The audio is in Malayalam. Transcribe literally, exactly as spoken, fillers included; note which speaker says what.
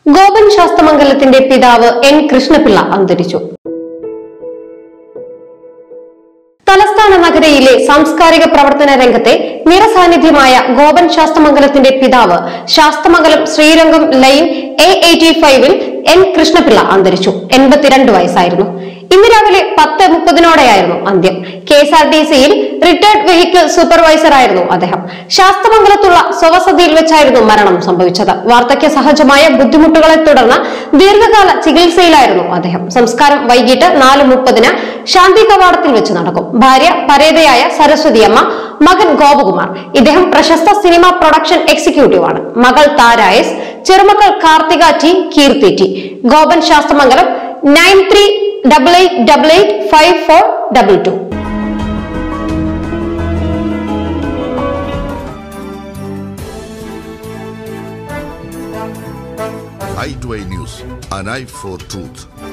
Speaker 1: ഗോപൻ ശാസ്തമംഗലത്തിന്റെ പിതാവ് എൻ കൃഷ്ണപിള്ള അന്തരിച്ചു. തലസ്ഥാന നഗരയിലെ സാംസ്കാരിക പ്രവർത്തന രംഗത്തെ നിറസാന്നിധ്യമായ ഗോപൻ ശാസ്തമംഗലത്തിന്റെ പിതാവ് Sasthamangalam Sreerangam lane A eighty ഫൈവിൽ എൻ കൃഷ്ണപിള്ള അന്തരിച്ചു. എൺപത്തിരണ്ട് വയസ്സായിരുന്നു. ഇന്ന് രാവിലെ പത്ത് മുപ്പതിനോടെയായിരുന്നു അന്ത്യം. കെ എസ് ആർ ടി സിയിൽ റിട്ടയർഡ് വെഹിക്കിൾ സൂപ്പർവൈസർ ആയിരുന്നു അദ്ദേഹം. ശാസ്തമംഗലത്തുള്ള സ്വവസതിയിൽ വെച്ചായിരുന്നു മരണം സംഭവിച്ചത്. വാർദ്ധക്യ സഹജമായ ബുദ്ധിമുട്ടുകളെ തുടർന്ന് ദീർഘകാല ചികിത്സയിലായിരുന്നു അദ്ദേഹം. സംസ്കാരം വൈകിട്ട് നാല് മുപ്പതിന് ശാന്തി കവാടത്തിൽ വെച്ച് നടക്കും. ഭാര്യ പരേതയായ സരസ്വതി അമ്മ, മകൻ ഗോപകുമാർ. ഇദ്ദേഹം പ്രശസ്ത സിനിമ പ്രൊഡക്ഷൻ എക്സിക്യൂട്ടീവ് ആണ്. മകൾ താരായസ്, ചെറുമക്കൾ Karthika T, Keerthi T. Gopan Sasthamangalam nine three double eight double eight five four double two.
Speaker 2: i two i News, an eye for truth.